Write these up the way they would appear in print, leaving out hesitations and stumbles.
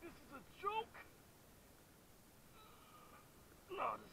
This is a joke. No, this is...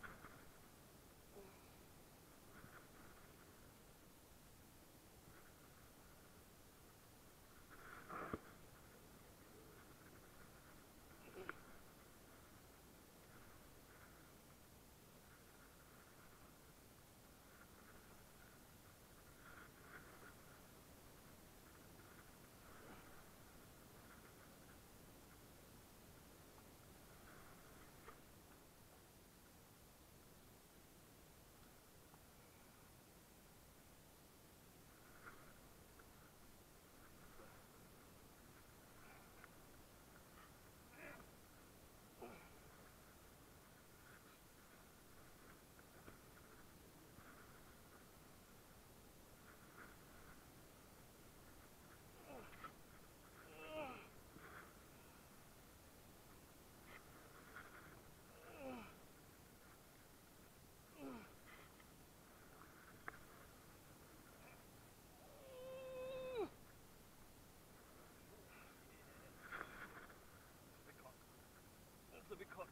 That's a big cock.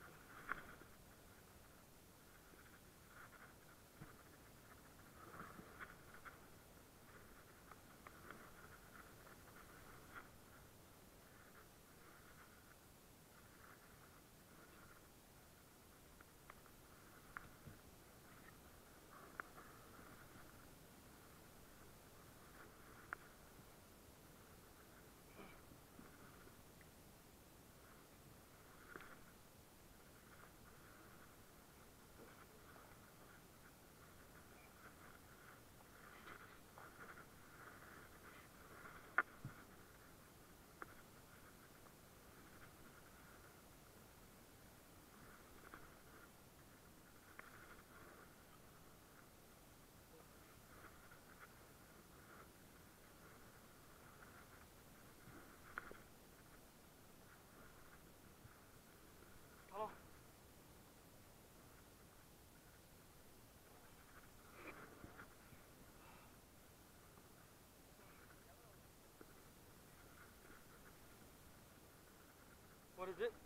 What is it?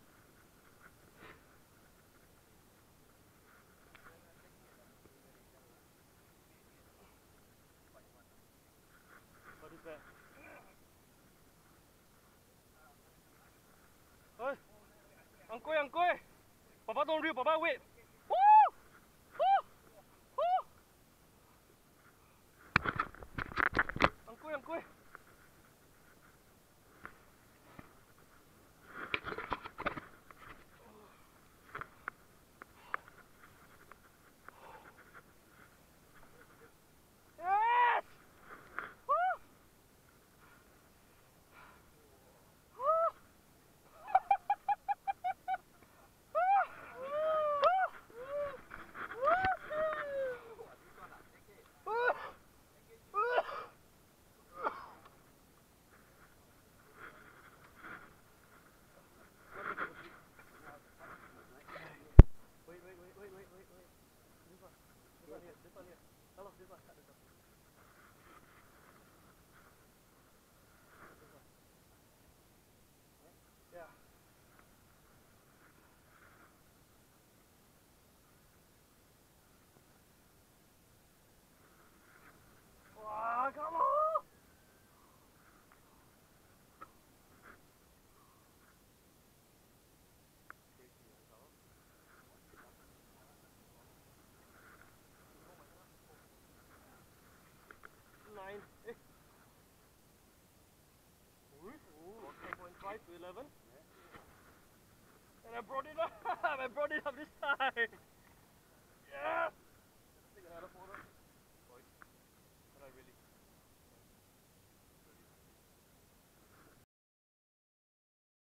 What is that? Oi! Ang Kuay! Papa don't reel, Papa wait! Woo! Woo! Woo! Ang Kuay! Yes! Woo! Wait. This one here. Hello, this one. This one. Yeah. Wow, come on! Nine. Ooh, 10.5 to 11. And I brought it up. I brought it up this time. Yeah.